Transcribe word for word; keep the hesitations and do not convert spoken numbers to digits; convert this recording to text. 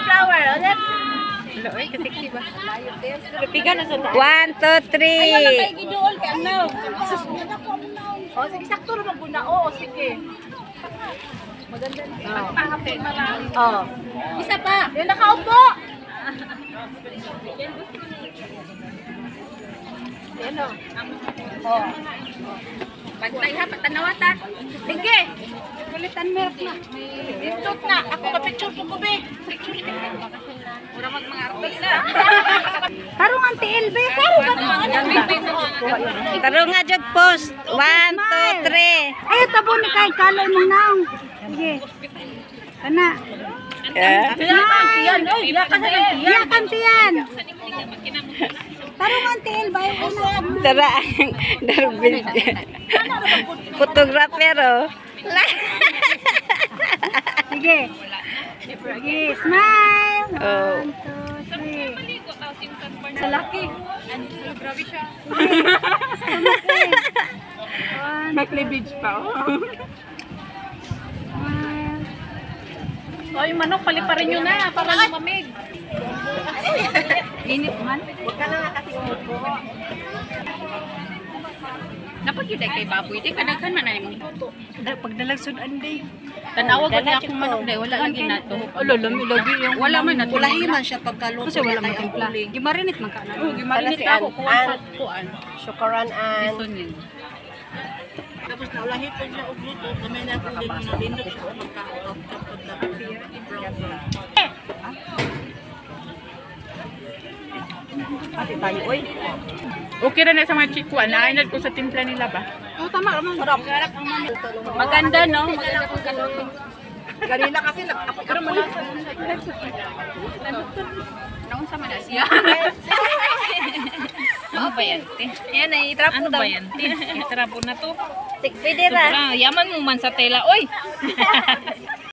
flower, ulit. Loy, kasi ba? One, two, three. Ayaw lang tayo gidool kay ano. O, sige, sakto naman po na. Oo, sige. Maganda na. Pagpahapin marami. Oo. Isa pa. Yung nakaupo. Yan o. Oo. Pagtay ha, patanawata. Sige. Kulitan merak na. Dindot na. Ako ka-picture po ko, be. Picture ka. Mura mag mga artista. Tarong ang T L B. Karo ba ito? Tarong nga jud post. One, two, three. Ay, tabo ni kay kaloy mong naong. Sige. Kana. Yeah. Yakan tiyan. Oy, yakan na lang tiyan. Iyakan tiyan. Tarong ang T L B. Tara ang darbil. Photographer oh. Sige. Sige, smile. Oh. One, two, three. Sa laki. Grabe siya. One, May cleavage pa. smile. O, yung manok, paliparin nyo na para lumamig. Init man. Huwag ka na nga kasi umupo. Dapat yun ay kay baboy. Di, kanaghan man na yung tuto. Pagdalag sudan day. Tanawag ko niya akong manok day. Wala lagi na to. Alo, lami lagi yung Wala man na to. Ulahi man siya pagkaluto. Kasi wala man timpla. Gimarinit man ka na. Oo, gimarinit Para si ako. An- Kuwan sa An- kuwan. Syukuran an. Seasonin. Tapos na ulahi pa siya og luto. Kamay na ako din na lindot siya magka-up kapag Ate tayo, oy. Okay na na sa mga chikwa. Nainad ko sa timpla nila ba? Oh, tama naman. Sarap. Maganda, no? Maganda kung kaluto. Ganila kasi nag Pero malasa mo siya. Naon sa man na siya. Ano ba yan, te? Yan ay trapo Ano daw. ba yan, te? Itrapo na to. Pwede ra. Sobra, yaman mo man sa tela. Oy!